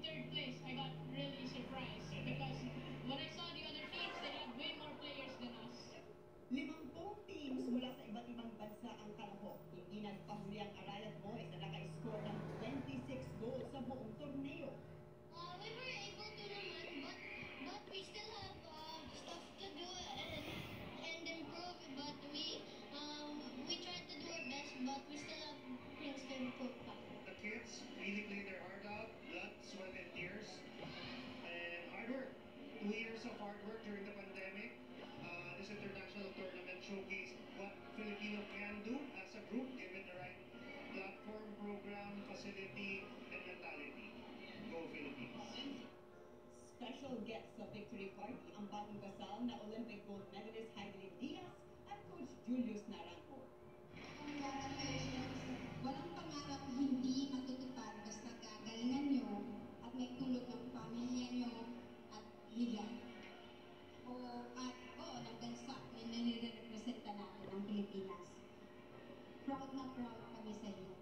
third place, I got really surprised because when I saw the other teams, they had way more players than us. 50 teams mula sa iba't ibang bansa ang kalahok. Hindi nagpahuli ang Arayat Boys na naka-score ng 26 goals sa buong torneo. We were able to naman, but we still have stuff to do and improve. But we tried to do our best, but we still have things to improve. The kids really played their heart out, blood, sweat, and tears, and hard work. 2 years of hard work during the pandemic. This international tournament showcased what Filipino can do as a group, given the right platform, program, facility, and mentality. Go Philippines! Special guest sa victory party ang bagong kasal na Olympic gold medalist Heidelin Diaz at Coach Julius Naranjo. Congratulations! Walang pangarap hindi matutupad basta gagalingan nyo at may tulog ng pamilya nyo at bigay. Ng bansa na nire-representa natin ang Pilipinas. Proud na proud kami sa iyo.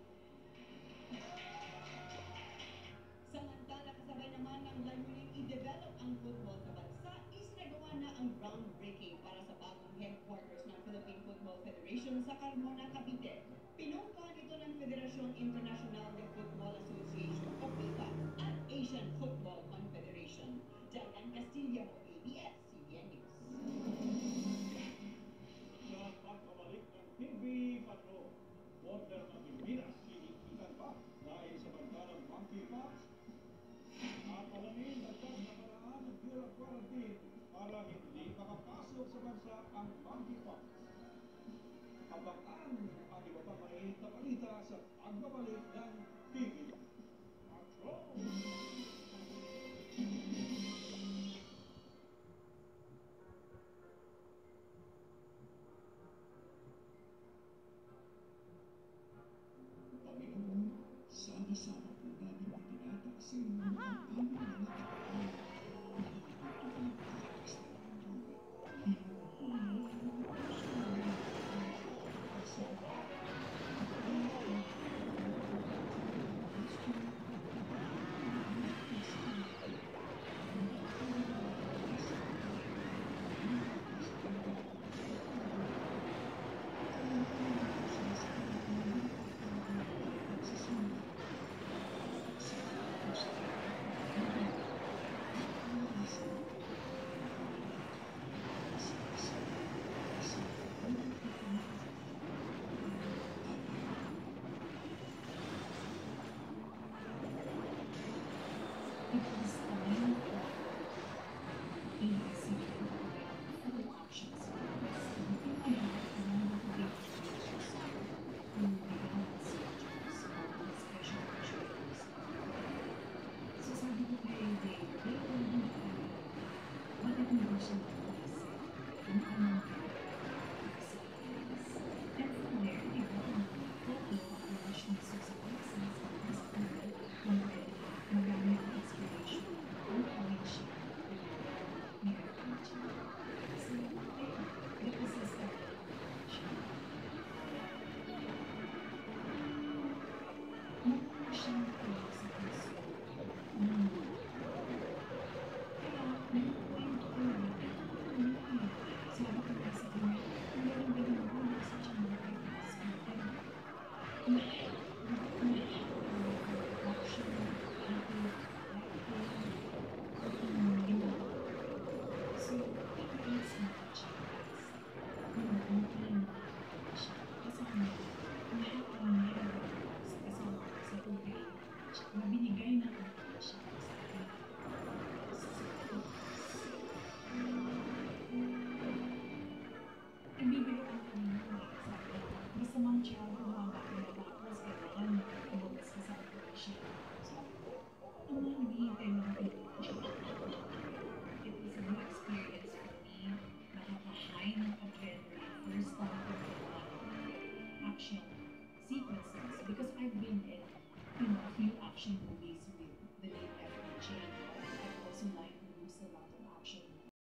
Samantala, kasabay naman ng layuning i-develop ang football sa bansa, isinagawa na ang groundbreaking para sa bagong headquarters ng Philippine Football Federation sa Carmona, Cavite. Pinungkahan ito ng Federación Internacional de Football Association o FIFA at Asian Football Confederation. Jagan Castillo, ABS-CBN News. Sa pagbabalik ng TV Patrol, border ng Pilipinas, sinikitan pa dahil sa banta ng monkeypox at alamin at na paraan ng Bureau of Quarantine para hindi makapasok sa bansa ang monkeypox. Abangan ang iba pang mainit na balita sa pagbabalik ng TV Patrol. Sama-sama po namin itinataasin ang aming mga kapatid. Action sequences because I've been in a few action movies